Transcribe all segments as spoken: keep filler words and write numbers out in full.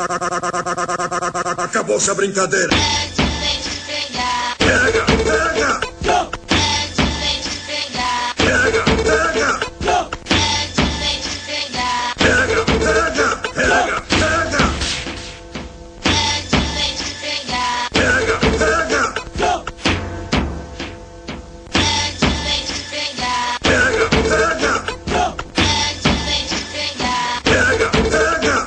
Acabou-se a brincadeira. Pega, pega. Pega, pega. Pega, pega, pega, pega. Pega, pega. Pega, pega. Pega, pega.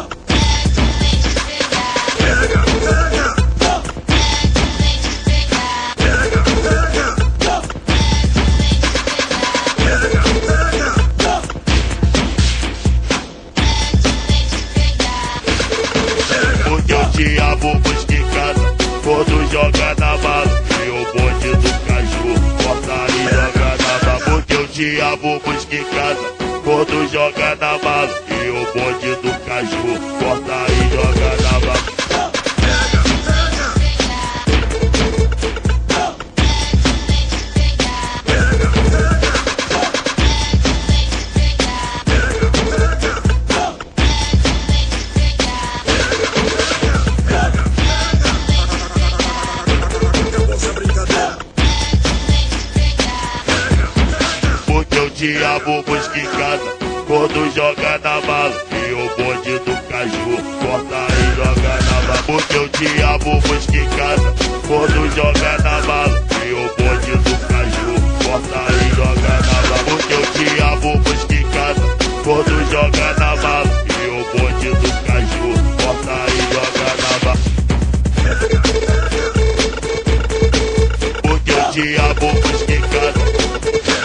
Porque o diabo busca em casa, quando joga na bala, e o bonde do cachorro corta e joga na bala. Porque o diabo busca em casa, quando joga na bala, e o bonde do cachorro corta e joga na bala. Porque o diabo busca em casa, quando joga na bala, e o bonde do cachorro corta e joga na bala. Porque o diabo busca em casa, quando joga na bala, e o bonde do cachorro corta e joga na bala. Porque o diabo busca em casa, quando joga na bala, e o bonde do cachorro corta e joga na bala. Porque o diabo busca em casa.